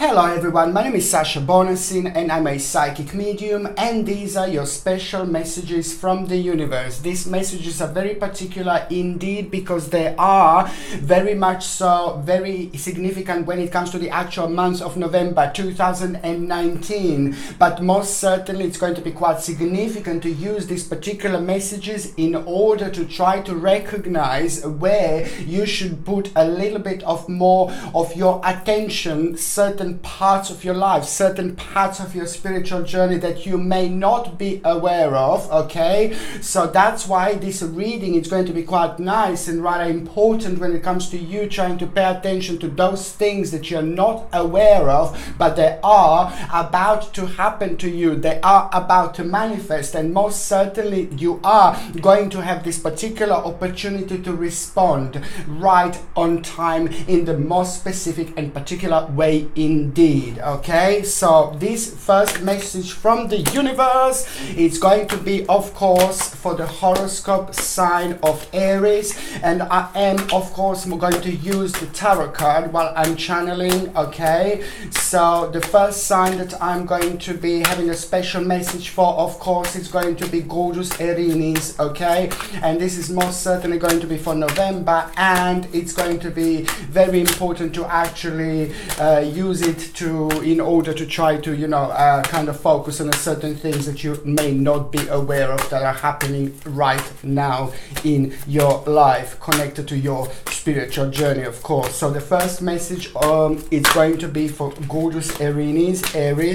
Hello everyone, my name is Sasha Bonasin and I'm a psychic medium, and these are your special messages from the universe. These messages are very particular indeed because they are very much so very significant when it comes to the actual month of November 2019, but most certainly it's going to be quite significant to use these particular messages in order to try to recognize where you should put a little bit of more of your attention, certain parts of your life, certain parts of your spiritual journey that you may not be aware of. Okay, so that's why this reading is going to be quite nice and rather important when it comes to you trying to pay attention to those things that you're not aware of, but they are about to happen to you, they are about to manifest, and most certainly you are going to have this particular opportunity to respond right on time in the most specific and particular way indeed. Okay, so this first message from the universe is going to be, of course, for the horoscope sign of Aries, and I am of course going to use the tarot card while I'm channeling. Okay, so the first sign that I'm going to be having a special message for, of course, is going to be gorgeous Aries. Okay, and this is most certainly going to be for November, and it's going to be very important to actually use it to in order to try to kind of focus on certain things that you may not be aware of that are happening right now in your life, connected to your spiritual journey, of course. So the first message is going to be for gorgeous Aries.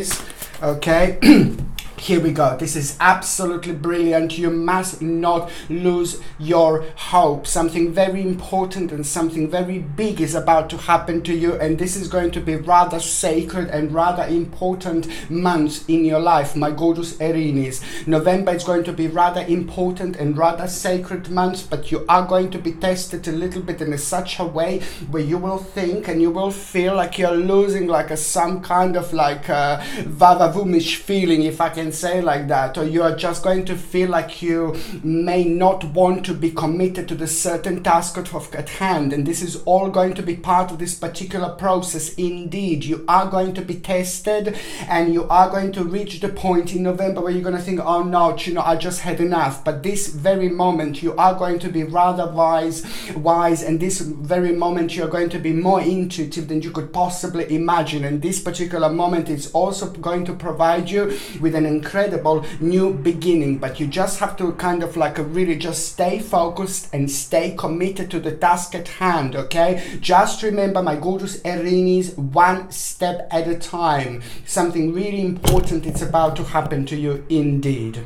Okay. Here we go. This is absolutely brilliant. You must not lose your hope. Something very important and something very big is about to happen to you, and this is going to be rather sacred and rather important month in your life, my gorgeous Aries. November is going to be rather important and rather sacred month, but you are going to be tested a little bit in such a way where you will think and you will feel like you're losing some kind of vavavumish feeling, if I can say like that, or you are just going to feel like you may not want to be committed to the certain task at hand, and this is all going to be part of this particular process. Indeed, you are going to be tested, and you are going to reach the point in November where you're going to think, oh no, I just had enough. But this very moment you are going to be rather wise, and this very moment you're going to be more intuitive than you could possibly imagine, and this particular moment is also going to provide you with an incredible new beginning. But you just have to kind of really just stay focused and stay committed to the task at hand. Okay, just remember, my gorgeous Aries, one step at a time. Something really important is about to happen to you indeed.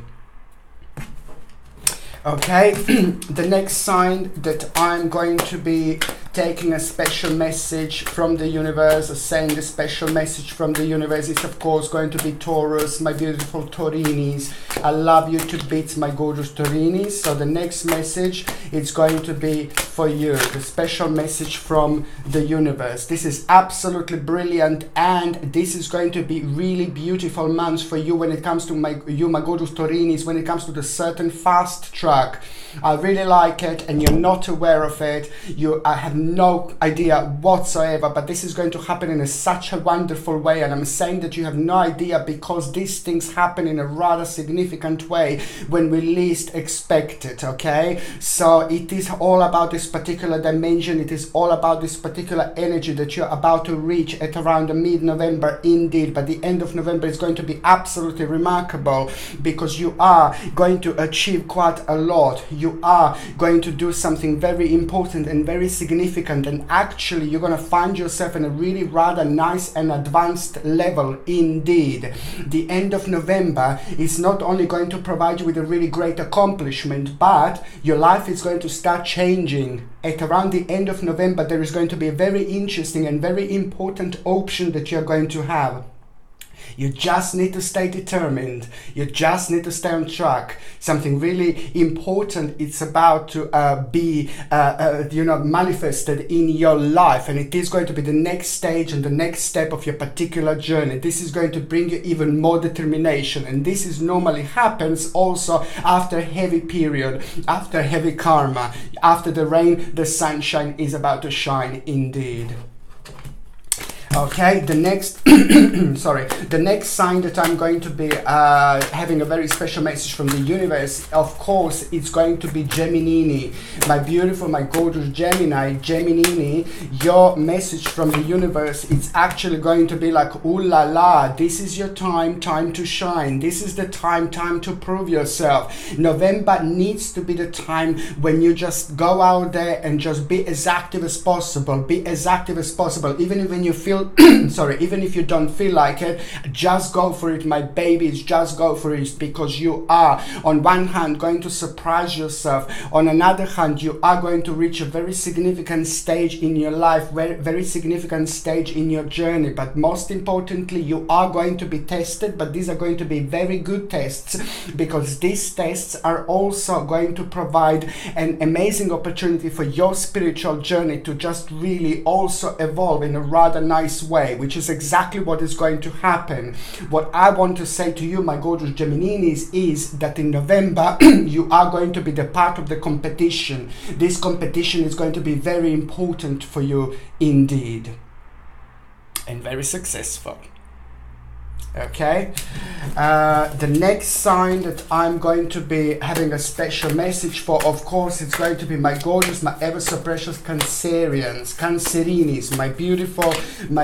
Okay, the next sign that I'm going to be taking a special message from the universe, or saying the special message from the universe, is of course going to be Taurus, my beautiful Taurinis. I love you to bits, my gorgeous Taurinis. So the next message is going to be for you, the special message from the universe. This is absolutely brilliant, and this is going to be really beautiful months for you when it comes to my gorgeous Taurinis, when it comes to the certain fast track. I really like it, and you're not aware of it. I have no idea whatsoever, but this is going to happen in such a wonderful way, and I'm saying that you have no idea because these things happen in a rather significant way when we least expect it. Okay, so it is all about this particular dimension, it is all about this particular energy that you're about to reach at around the mid-November indeed. But the end of November is going to be absolutely remarkable because you are going to achieve quite a lot. You are going to do something very important and very significant, and actually you're going to find yourself in a really rather nice and advanced level indeed. The end of November is not only going to provide you with a really great accomplishment, but your life is going to start changing. At around the end of November, there is going to be a very interesting and very important option that you're going to have. You just need to stay determined. You just need to stay on track. Something really important it's about to be manifested in your life, and it is going to be the next stage and the next step of your particular journey. This is going to bring you even more determination, and this is normally happens also after a heavy period, after heavy karma. After the rain, the sunshine is about to shine indeed. Okay, the next sorry, the next sign that I'm going to be having a very special message from the universe, of course, it's going to be Gemini. My beautiful, my gorgeous Gemini, your message from the universe, it's actually going to be like, ooh la la, this is your time to shine. This is the time to prove yourself. November needs to be the time when you just go out there and just be as active as possible. Be as active as possible, even when you feel sorry, even if you don't feel like it, just go for it, my babies, just go for it, because you are on one hand going to surprise yourself, on another hand you are going to reach a very significant stage in your life, very significant stage in your journey, but most importantly you are going to be tested, but these are going to be very good tests, because these tests are also going to provide an amazing opportunity for your spiritual journey to just really also evolve in a rather nice way, which is exactly what is going to happen. What I want to say to you, my gorgeous Geminis, is that in November you are going to be the part of the competition. This competition is going to be very important for you indeed, and very successful. Okay, the next sign that I'm going to be having a special message for, of course, it's going to be my gorgeous, my ever so precious Cancerinis, my beautiful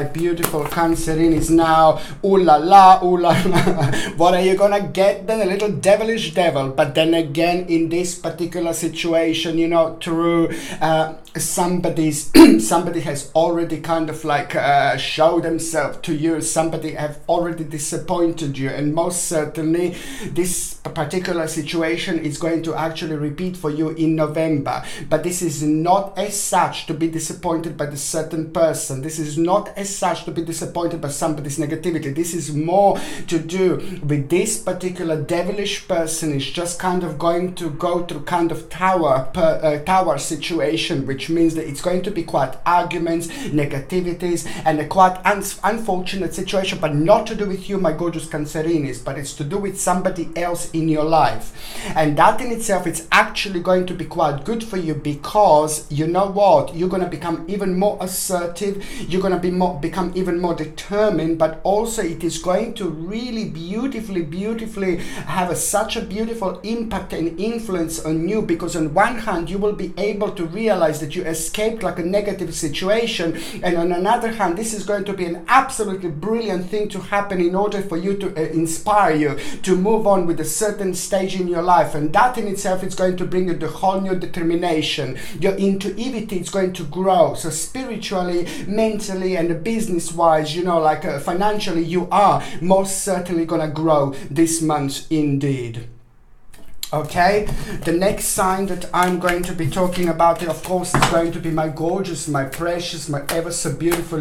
Cancerinis. Now, ooh la la, what are you gonna get then? A little devilish devil. But then again, in this particular situation, you know, through somebody has already kind of like showed themselves to you. Somebody have already disappointed you, and most certainly this particular situation is going to actually repeat for you in November. But this is not as such to be disappointed by the certain person. This is not as such to be disappointed by somebody's negativity. This is more to do with this particular devilish person is just kind of going to go through kind of tower situation, which means that it's going to be quite arguments, negativities, and a quite unfortunate situation, but not to do with you, my gorgeous Cancerinis, but it's to do with somebody else in your life. And that in itself, it's actually going to be quite good for you, because you know what, you're going to become even more assertive, you're going to become even more determined, but also it is going to really beautifully have such a beautiful impact and influence on you, because on one hand you will be able to realize that you escaped like a negative situation, and on another hand this is going to be an absolutely brilliant thing to happen in order for you to inspire you to move on with a certain stage in your life. And that in itself is going to bring you the whole new determination. Your intuitivity is going to grow, so spiritually, mentally, and business wise, you know, like financially, you are most certainly gonna grow this month indeed. Okay, the next sign that I'm going to be talking about, of course, is going to be my gorgeous, my precious, my ever so beautiful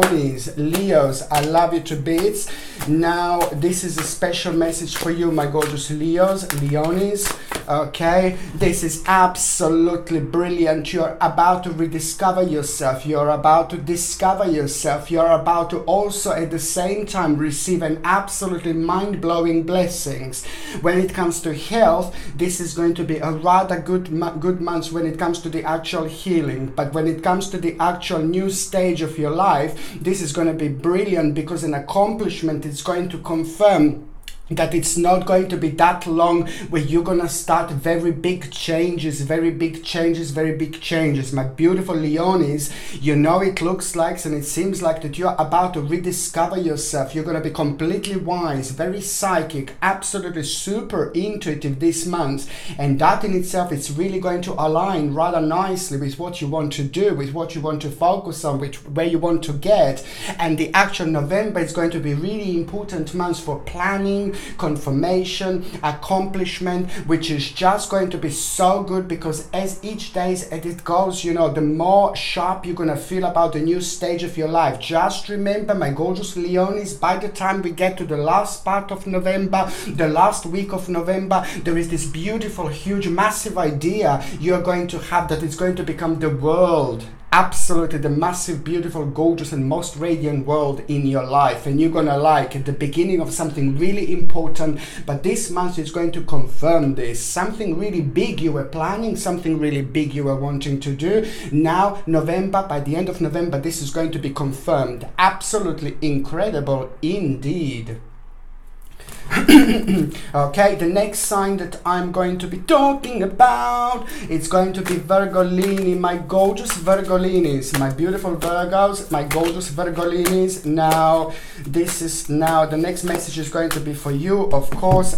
Leos. I love you to bits. Now, this is a special message for you, my gorgeous Leonis. Okay, this is absolutely brilliant. You're about to rediscover yourself. You're about to discover yourself. You're about to also at the same time receive an absolutely mind-blowing blessings. When it comes to health, this is going to be a rather good month when it comes to the actual healing. But when it comes to the actual new stage of your life, this is going to be brilliant, because an accomplishment is going to confirm that it's not going to be that long where you're gonna start very big changes. My beautiful Leonis, you know, it looks like and it seems like that you're about to rediscover yourself. You're gonna be completely wise, very psychic, absolutely super intuitive this month, and that in itself is really going to align rather nicely with what you want to do, with what you want to focus on, where you want to get. And the actual November is going to be really important month for planning, confirmation, accomplishment, which is just going to be so good, because as each day as it goes, you know, the more sharp you're gonna feel about the new stage of your life. Just remember, my gorgeous Leonis, by the time we get to the last part of November, the last week of November, there is this beautiful, huge, massive idea you're going to have that it's going to become the world absolutely the massive, beautiful, gorgeous and most radiant world in your life, and you're gonna like at the beginning of something really important. But this month is going to confirm this, something really big you were planning, something really big you were wanting to do. Now November, by the end of November, this is going to be confirmed. Absolutely incredible indeed. Okay, the next sign that I'm going to be talking about, it's going to be Virgolini, my gorgeous Virgolinis, my beautiful Virgos, my gorgeous Virgolinis. Now the next message is going to be for you, of course.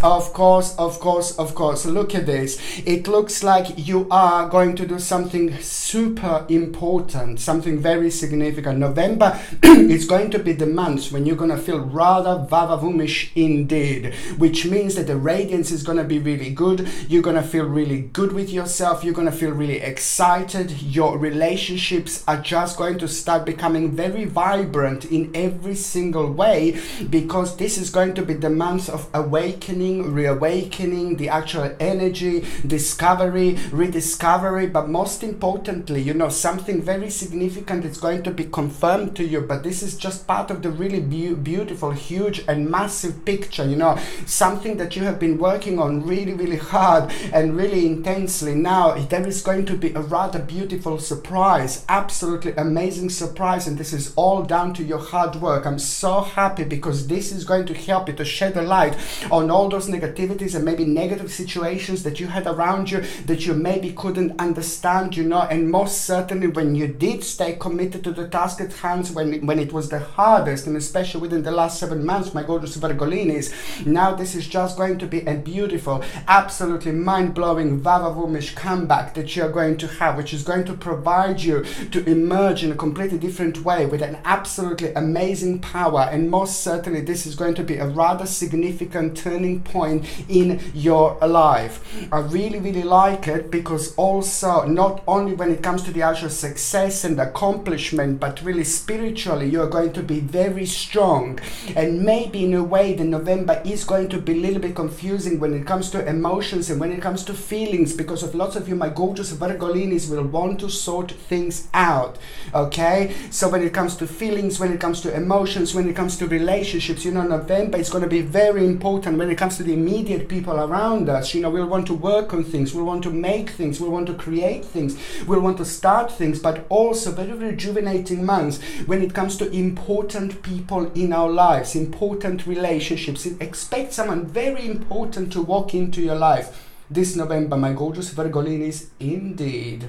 Look at this. It looks like you are going to do something super important, something very significant. November is going to be the month when you're going to feel rather vavavumish indeed, which means that the radiance is going to be really good. You're going to feel really good with yourself. You're going to feel really excited. Your relationships are just going to start becoming very vibrant in every single way, because this is going to be the month of awakening, reawakening, the actual energy, discovery, rediscovery. But most importantly, you know, something very significant is going to be confirmed to you. But this is just part of the really beautiful, huge and massive picture, you know, something that you have been working on really hard and really intensely. Now there is going to be a rather beautiful surprise, absolutely amazing surprise, and this is all down to your hard work. I'm so happy because this is going to help you to shed a light on all those negativities and maybe negative situations that you had around you that you maybe couldn't understand, you know. And most certainly when you did stay committed to the task at hand, when it was the hardest, and especially within the last 7 months, my gorgeous Virgolinis, now this is just going to be a beautiful, absolutely mind-blowing, vavavumish comeback that you're going to have, which is going to provide you to emerge in a completely different way with an absolutely amazing power. And most certainly this is going to be a rather significant turning point in your life. I really like it, because also not only when it comes to the actual success and accomplishment, but really spiritually you're going to be very strong. And maybe in a way the November is going to be a little bit confusing when it comes to emotions and when it comes to feelings, because of lots of you, my gorgeous Virgolinis, will want to sort things out. Okay, so when it comes to feelings, when it comes to emotions, when it comes to relationships, you know, November is going to be very important when it comes to the immediate people around us. You know, we'll want to work on things, we'll want to make things, we'll want to create things, we'll want to start things, but also very rejuvenating months when it comes to important people in our lives, important relationships. Expect someone very important to walk into your life this November, my gorgeous Virgolinis, indeed.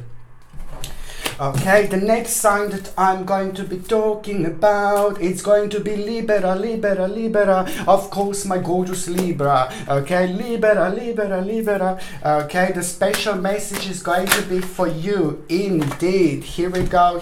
Okay, the next sign that I'm going to be talking about, it's going to be Libera. Of course, my gorgeous Libra. Okay, Libera. Okay, the special message is going to be for you indeed. Here we go.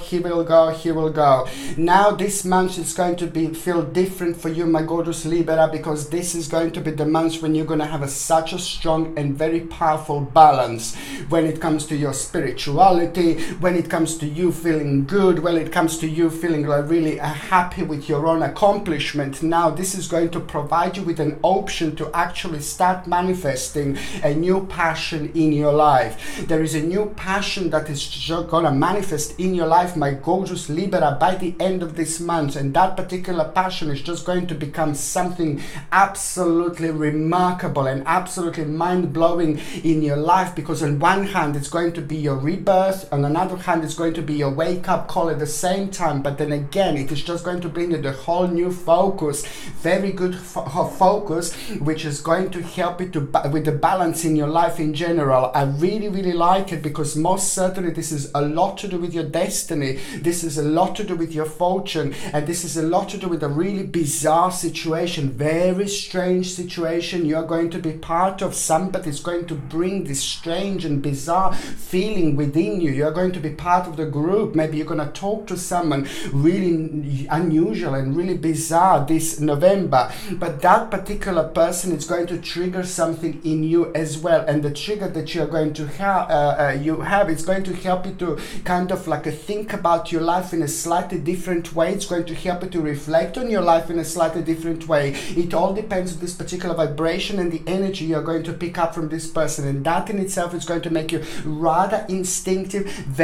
Now this month is going to feel different for you, my gorgeous Libera, because this is going to be the month when you're going to have such a strong and very powerful balance when it comes to your spirituality, when it comes to you feeling good, when it comes to you feeling like really happy with your own accomplishment. Now this is going to provide you with an option to actually start manifesting a new passion in your life. There is a new passion that is going to manifest in your life, my gorgeous Libra, by the end of this month, and that particular passion is just going to become something absolutely remarkable and absolutely mind-blowing in your life, because on one hand it's going to be your rebirth, on another hand it's going to be your wake-up call at the same time. But then again, it is just going to bring you the whole new focus, very good focus, which is going to help you with the balance in your life in general. I really like it, because most certainly this is a lot to do with your destiny, this is a lot to do with your fortune, and this is a lot to do with a really bizarre situation, very strange situation you're going to be part of. Somebody's going to bring this strange and bizarre feeling within you. You're going to be part of the group. Maybe you're going to talk to someone really unusual and really bizarre this November, but that particular person is going to trigger something in you as well, and the trigger that you're going to have is going to help you to kind of like think about your life in a slightly different way. It's going to help you to reflect on your life in a slightly different way. It all depends on this particular vibration and the energy you're going to pick up from this person, and that in itself is going to make you rather instinctive, very brave,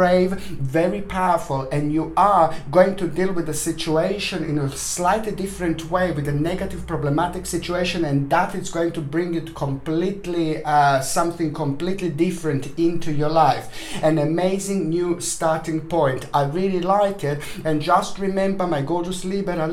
brave, very powerful, and you are going to deal with the situation in a slightly different way, with a negative problematic situation, and that is going to bring it completely something completely different into your life. An amazing new starting point. I really like it. And just remember, my gorgeous Libera,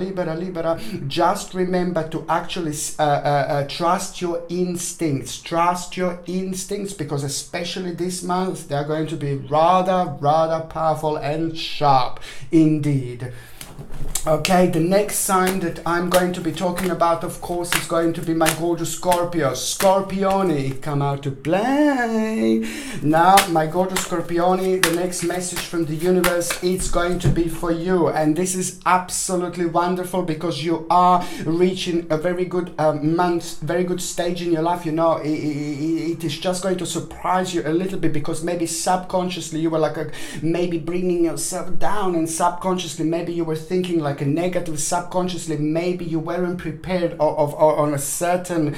just remember to actually trust your instincts. Trust your instincts, because especially this month they're going to be rather powerful and sharp indeed. Okay, the next sign that I'm going to be talking about, of course, is going to be my gorgeous Scorpio. Scorpioni, come out to play. Now, my gorgeous Scorpioni, the next message from the universe is going to be for you. And this is absolutely wonderful, because you are reaching a very good month, very good stage in your life. You know, it is just going to surprise you a little bit, because maybe subconsciously you were like maybe bringing yourself down, and subconsciously maybe you were thinking like a negative, subconsciously maybe you weren't prepared on a certain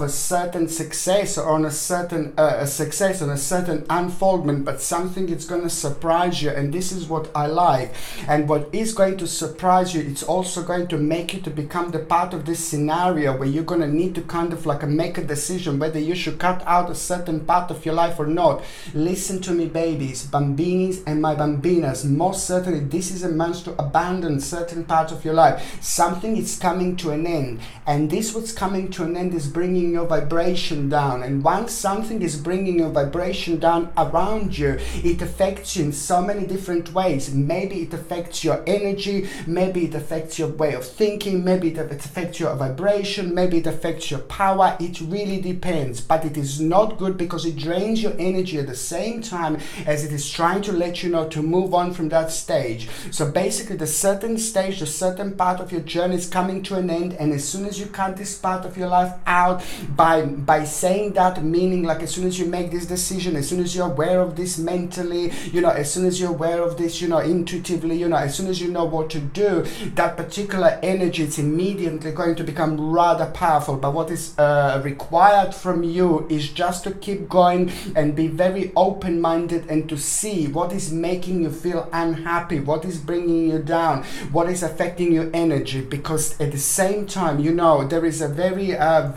success, or on a certain success, on a certain unfoldment, but something is going to surprise you. And this is what I like. And what is going to surprise you, it's also going to make you to become the part of this scenario where you're going to need to kind of like make a decision whether you should cut out a certain part of your life or not. Listen to me, babies, bambinis and my bambinas, most certainly this is a month to abandon certain part of your life. Something is coming to an end, and this what's coming to an end is bringing your vibration down. And once something is bringing your vibration down around you, it affects you in so many different ways. Maybe it affects your energy, maybe it affects your way of thinking, maybe it affects your vibration, maybe it affects your power. It really depends, but it is not good, because it drains your energy at the same time as it is trying to let you know to move on from that stage. So basically, the certain stage, the certain part of your journey is coming to an end, and as soon as you cut this part of your life out, by saying that, meaning like as soon as you make this decision, as soon as you're aware of this mentally, you know, as soon as you're aware of this, you know, intuitively, you know, as soon as you know what to do, that particular energy is immediately going to become rather powerful. But what is required from you is just to keep going and be very open-minded, and to see what is making you feel unhappy, what is bringing you down, what is affecting your energy. Because at the same time, you know, there is a very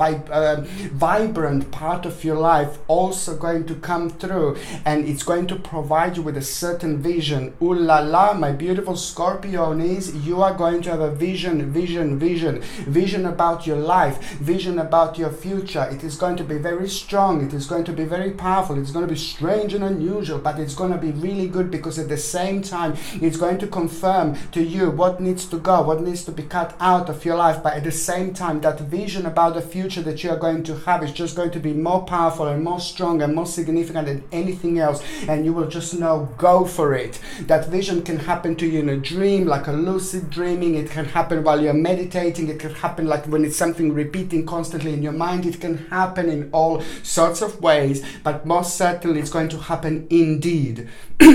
vibrant part of your life also going to come through, and it's going to provide you with a certain vision. Ooh la la, my beautiful Scorpionis, you are going to have a vision about your life, vision about your future. It is going to be very strong, it is going to be very powerful, it's going to be strange and unusual, but it's going to be really good, because at the same time it's going to confirm to you what needs to go, what needs to be cut out of your life. But at the same time, that vision about the future that you are going to have is just going to be more powerful and more strong and more significant than anything else, and you will just know, go for it. That vision can happen to you in a dream, like a lucid dreaming. It can happen while you're meditating. It can happen like when it's something repeating constantly in your mind. It can happen in all sorts of ways, but most certainly it's going to happen indeed.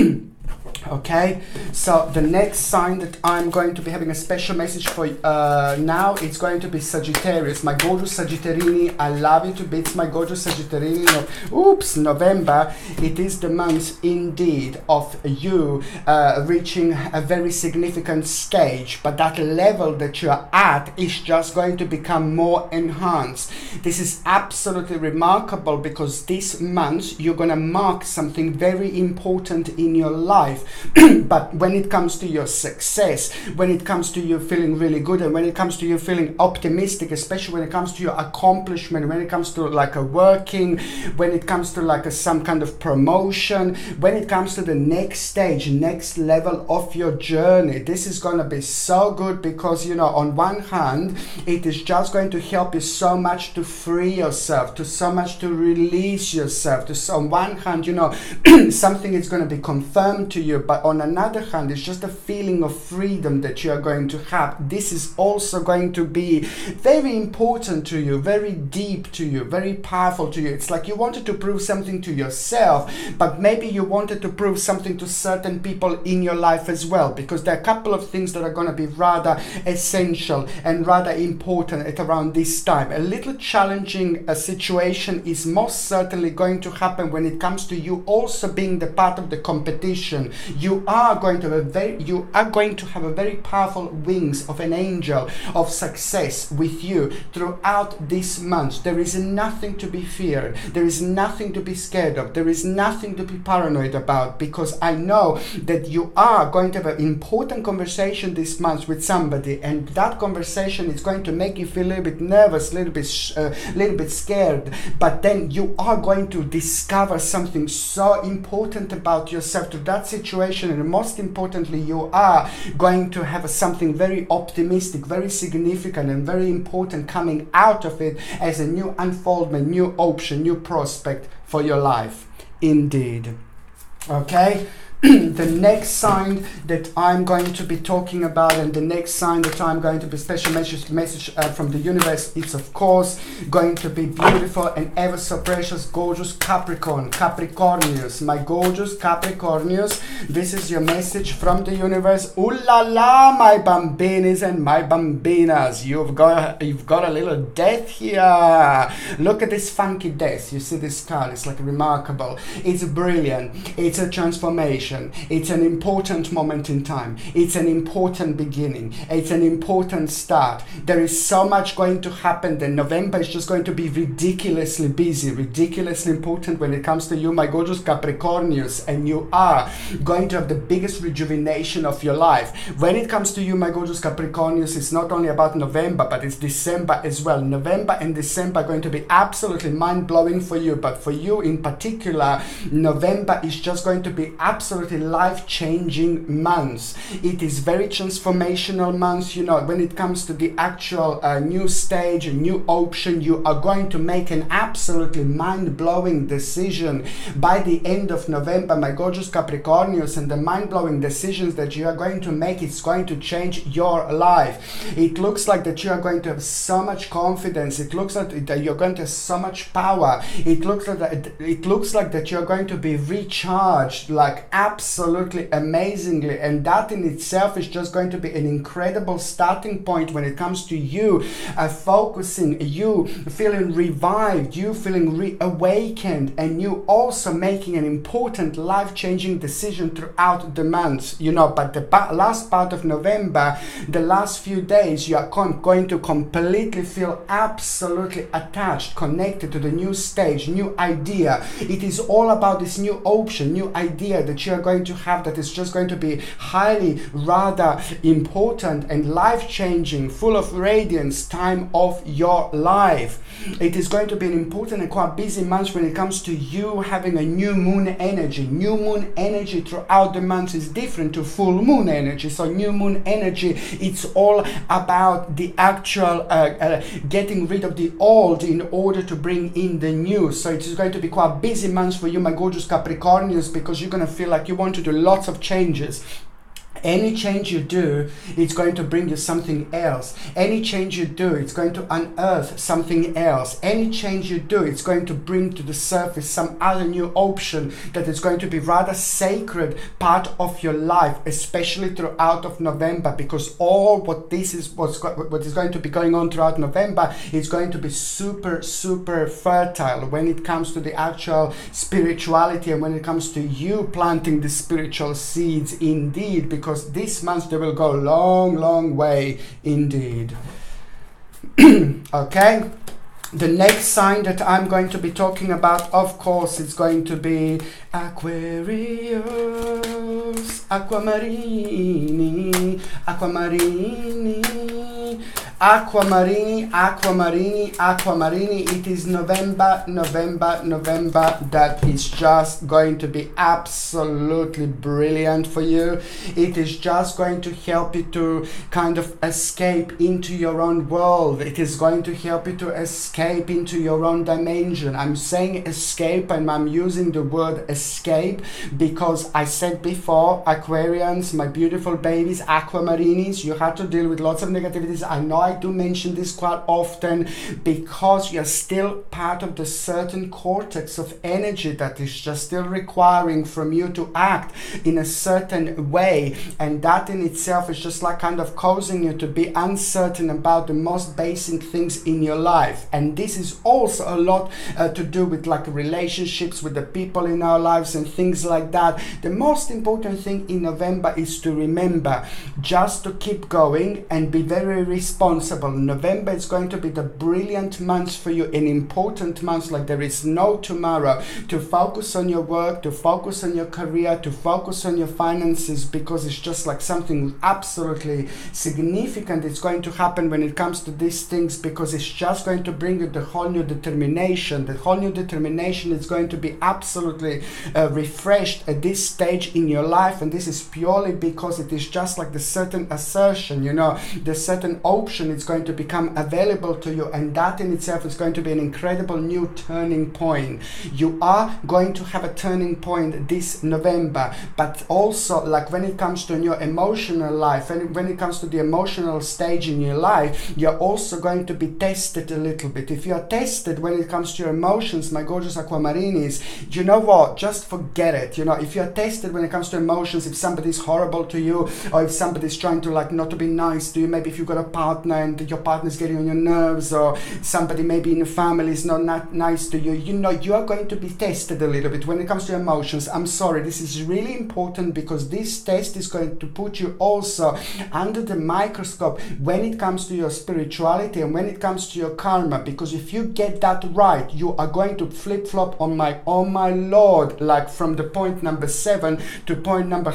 Okay, so the next sign that I'm going to be having a special message for now, it's going to be Sagittarius. My gorgeous Sagittarini, I love you to bits, my gorgeous Sagittarini. November, it is the month indeed of you reaching a very significant stage, but that level that you're at is just going to become more enhanced. This is absolutely remarkable, because this month you're going to mark something very important in your life. But when it comes to your success, when it comes to you feeling really good, and when it comes to you feeling optimistic, especially when it comes to your accomplishment, when it comes to like a working, when it comes to like some kind of promotion, when it comes to the next stage, next level of your journey, this is going to be so good, because, you know, on one hand, it is just going to help you so much to free yourself, to so much to release yourself, on one hand, you know, something is going to be confirmed to you, but on another hand, it's just a feeling of freedom that you are going to have. This is also going to be very important to you, very deep to you, very powerful to you. It's like you wanted to prove something to yourself, but maybe you wanted to prove something to certain people in your life as well, because there are a couple of things that are going to be rather essential and rather important at around this time. A little challenging situation is most certainly going to happen when it comes to you also being the part of the competition, You are going to have a very powerful wings of an angel of success with you throughout this month. There is nothing to be feared. There is nothing to be scared of. There is nothing to be paranoid about, because I know that you are going to have an important conversation this month with somebody, and that conversation is going to make you feel a little bit nervous, a little bit scared, but then you are going to discover something so important about yourself through that situation, and most importantly, you are going to have something very optimistic, very significant, and very important coming out of it as a new unfoldment, new option, new prospect for your life. Indeed. Okay. The next sign that I'm going to be talking about, and the next sign that I'm going to be special message from the universe, it's of course going to be beautiful and ever so precious, gorgeous Capricornius. My gorgeous Capricornius, this is your message from the universe. Ooh la la, my bambinis and my bambinas. You've got a little death here. Look at this funky death. You see this card? It's like remarkable. It's brilliant. It's a transformation. It's an important moment in time. It's an important beginning. It's an important start. There is so much going to happen. Then November is just going to be ridiculously busy, ridiculously important when it comes to you, my gorgeous Capricornius, and you are going to have the biggest rejuvenation of your life. When it comes to you, my gorgeous Capricornius, it's not only about November, but it's December as well. November and December are going to be absolutely mind-blowing for you, but for you in particular, November is just going to be absolutely life-changing months. It is very transformational months. You know, when it comes to the actual new stage, a new option, you are going to make an absolutely mind-blowing decision by the end of November, my gorgeous Capricornius, and the mind-blowing decisions that you are going to make, it's going to change your life. It looks like that you are going to have so much confidence. It looks like that you're going to have so much power. It looks like that you're going to be recharged, like absolutely amazingly, and that in itself is just going to be an incredible starting point when it comes to you focusing, you feeling revived, you feeling reawakened, and you also making an important life-changing decision throughout the month, you know. But the last part of November, the last few days, you are going to completely feel absolutely attached, connected to the new stage, new idea. It is all about this new option, new idea that you are going to have, that is just going to be highly rather important and life-changing, full of radiance time of your life. It is going to be an important and quite busy month when it comes to you having a new moon energy. New moon energy throughout the month is different to full moon energy. So new moon energy, it's all about the actual getting rid of the old in order to bring in the new. So it is going to be quite a busy month for you, my gorgeous Capricornius, because you're going to feel like you want to do lots of changes. Any change you do, it's going to bring you something else. Any change you do, it's going to unearth something else. Any change you do, it's going to bring to the surface some other new option that is going to be rather sacred part of your life, especially throughout of November, because all what is going to be going on throughout November is going to be super fertile when it comes to the actual spirituality, and when it comes to you planting the spiritual seeds indeed, because this month they will go a long way indeed. Okay, the next sign that I'm going to be talking about, of course, it's going to be Aquarius, Aquamarini, It is November that is just going to be absolutely brilliant for you. It is just going to help you to kind of escape into your own world. It is going to help you to escape into your own dimension. I'm saying escape, and I'm using the word escape because I said before, Aquarians, my beautiful babies, Aquamarinis, you had to deal with lots of negativities. I know Why do mention this quite often? Because you're still part of the certain cortex of energy that is just still requiring from you to act in a certain way, and that in itself is just like kind of causing you to be uncertain about the most basic things in your life. And this is also a lot to do with like relationships with the people in our lives and things like that. The most important thing in November is to remember just to keep going and be very responsible. November is going to be the brilliant month for you, an important month like there is no tomorrow, to focus on your work, to focus on your career, to focus on your finances, because it's just like something absolutely significant it's going to happen when it comes to these things, because it's just going to bring you the whole new determination. The whole new determination is going to be absolutely refreshed at this stage in your life, and this is purely because it is just like the certain assertion, you know, the certain option is going to become available to you, and that in itself is going to be an incredible new turning point. You are going to have a turning point this November, but also like when it comes to your emotional life and when it comes to the emotional stage in your life, you're also going to be tested a little bit. If you're tested when it comes to your emotions, my gorgeous aquamarinis, you know what, just forget it. You know, if you're tested when it comes to emotions, if somebody's horrible to you, or if somebody's trying to like not to be nice to you, maybe if you've got a partner and your partner's getting on your nerves, or somebody maybe in your family is not nice to you, you know, you are going to be tested a little bit when it comes to emotions. I'm sorry, this is really important, because this test is going to put you also under the microscope when it comes to your spirituality and when it comes to your karma, because if you get that right, you are going to flip-flop on my lord, like from the point number 7 to point number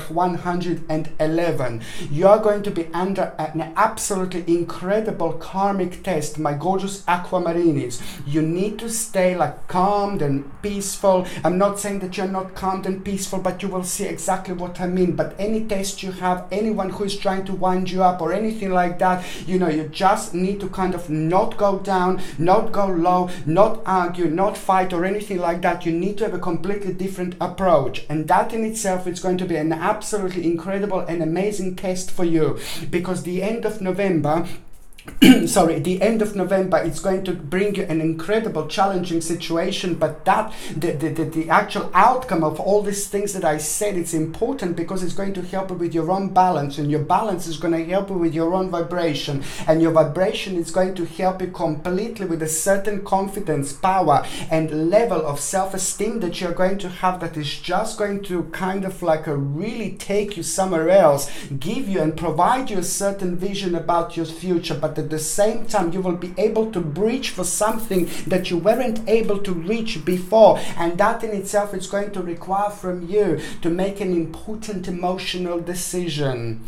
111. You are going to be under an absolutely incredible karmic test, my gorgeous aquamarinis. You need to stay like calm and peaceful. I'm not saying that you're not calm and peaceful, but you will see exactly what I mean. But any test you have, anyone who is trying to wind you up or anything like that, you know, you just need to kind of not go down, not go low, not argue, not fight or anything like that. You need to have a completely different approach, and that in itself is going to be an absolutely incredible and amazing test for you, because the end of November the end of November, it's going to bring you an incredible challenging situation, but that the actual outcome of all these things that I said, it's important because it's going to help you with your own balance, and your balance is going to help you with your own vibration, and your vibration is going to help you completely with a certain confidence, power and level of self-esteem that you're going to have, that is just going to kind of like really take you somewhere else, give you and provide you a certain vision about your future, but at the same time you will be able to reach for something that you weren't able to reach before, and that in itself is going to require from you to make an important emotional decision.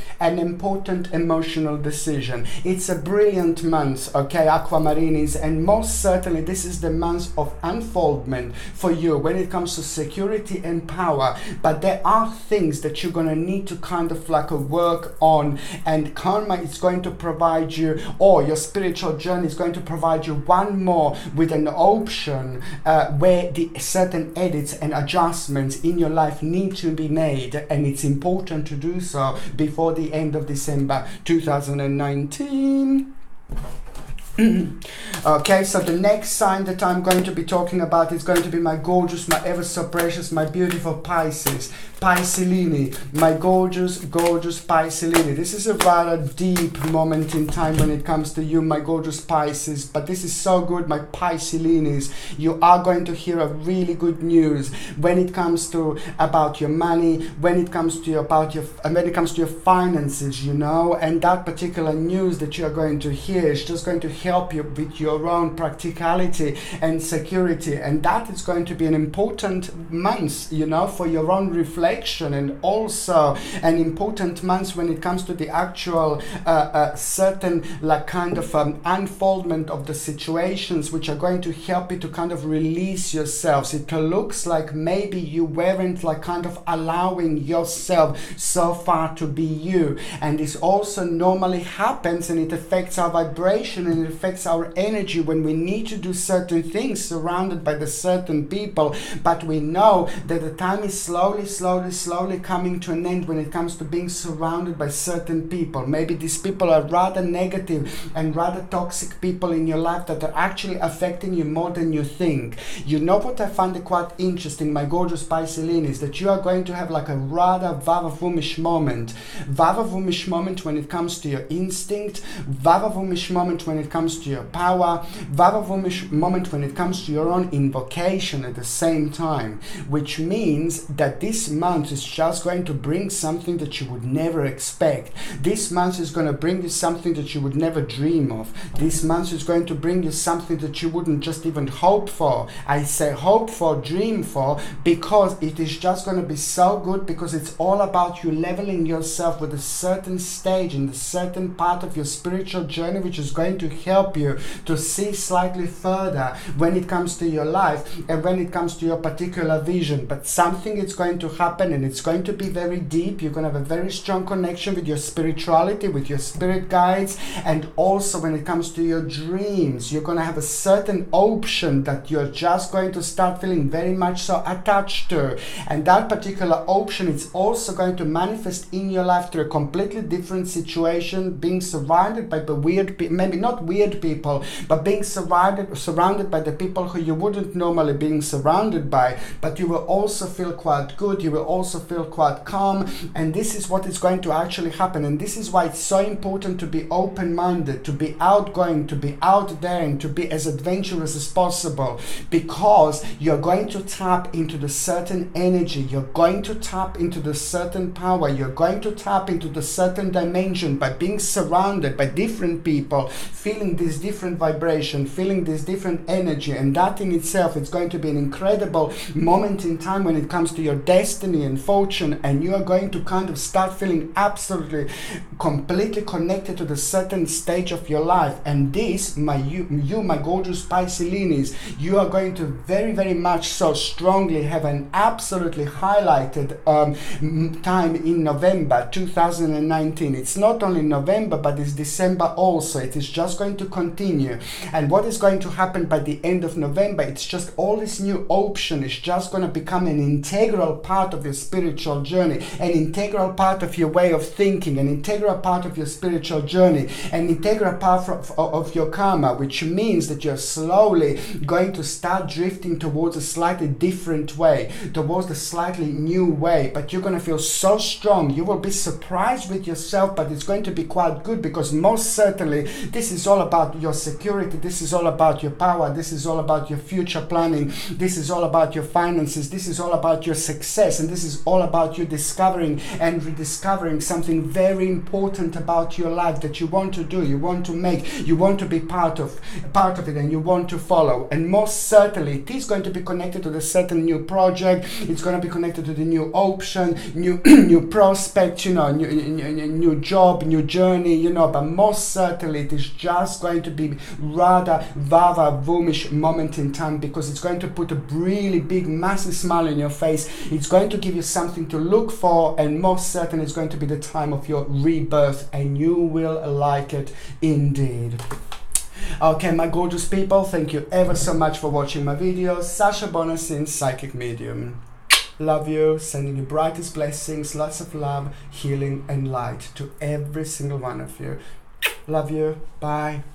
It's a brilliant month, okay, aquamarinis, and most certainly this is the month of unfoldment for you when it comes to security and power, but there are things that you're going to need to kind of like work on, and karma is going to provide you, or your spiritual journey is going to provide you one more with an option where the certain edits and adjustments in your life need to be made, and it's important to do so before the end of December 2019. Okay, so the next sign that I'm going to be talking about is going to be my gorgeous, my ever so precious, my beautiful Pisces. Piscelini, my gorgeous Piscelini. This is a rather deep moment in time when it comes to you, my gorgeous Pisces, but this is so good, my Piscelinis. You are going to hear a really good news when it comes to about your money, when it comes to your finances, you know, and that particular news that you are going to hear is just going to help you with your own practicality and security, and that is going to be an important month, you know, for your own reflection, and also an important month when it comes to the actual certain like kind of unfoldment of the situations which are going to help you to kind of release yourselves. It looks like maybe you weren't like kind of allowing yourself so far to be you, and this also normally happens, and it affects our vibration and it affects our energy when we need to do certain things surrounded by the certain people, but we know that the time is slowly slowly coming to an end when it comes to being surrounded by certain people. Maybe these people are rather negative and rather toxic people in your life that are actually affecting you more than you think. You know what I find it quite interesting, my gorgeous Piscean, is that you are going to have like a rather vavavumish moment. Vavavumish moment when it comes to your instinct, vavavumish moment when it comes to your power, vavavumish moment when it comes to your own invocation at the same time, which means that this month is just going to bring something that you would never expect. This month is going to bring you something that you would never dream of. This month is going to bring you something that you wouldn't just even hope for. I say hope for, dream for, because it is just going to be so good, because it's all about you leveling yourself with a certain stage in the certain part of your spiritual journey, which is going to help you to see slightly further when it comes to your life and when it comes to your particular vision. But something is going to happen, and it's going to be very deep. You're going to have a very strong connection with your spirituality, with your spirit guides, and also when it comes to your dreams, you're going to have a certain option that you're just going to start feeling very much so attached to. And that particular option is also going to manifest in your life through a completely different situation, being surrounded by the weird people, maybe not weird people, but being surrounded by the people who you wouldn't normally being surrounded by, but you will also feel quite good, you will also feel quite calm. And this is what is going to actually happen. And this is why it's so important to be open-minded, to be outgoing, to be out there, and to be as adventurous as possible, because you're going to tap into the certain energy, you're going to tap into the certain power, you're going to tap into the certain dimension by being surrounded by different people, feeling this different vibration, feeling this different energy. And that in itself is going to be an incredible moment in time when it comes to your destiny and fortune, and you are going to kind of start feeling absolutely completely connected to the certain stage of your life. And this, my gorgeous Pisceanis, you are going to very much so strongly have an absolutely highlighted time in November 2019. It's not only November, but it's December also. It is just going to continue. And what is going to happen by the end of November, it's just all this new option is just going to become an integral part of your spiritual journey, an integral part of your way of thinking, an integral part of your spiritual journey, an integral part of your karma, which means that you're slowly going to start drifting towards a slightly different way, towards a slightly new way. But you're going to feel so strong, you will be surprised with yourself, but it's going to be quite good, because most certainly this is all about your security, this is all about your power, this is all about your future planning, this is all about your finances, this is all about your success, and this is all about you discovering and rediscovering something very important about your life that you want to do, you want to make, you want to be part of it, and you want to follow. And most certainly it is going to be connected to the certain new project, it's going to be connected to the new option, new prospect, new job, new journey, but most certainly it is just going to be rather vava-voomish moment in time, because it's going to put a really big massive smile on your face, it's going to give you something to look for, and most certainly it's going to be the time of your rebirth, and you will like it indeed. Okay, my gorgeous people, thank you ever so much for watching my videos. Sasha Bonasin, Psychic Medium. Love you, sending you brightest blessings, lots of love, healing and light to every single one of you. Love you, bye.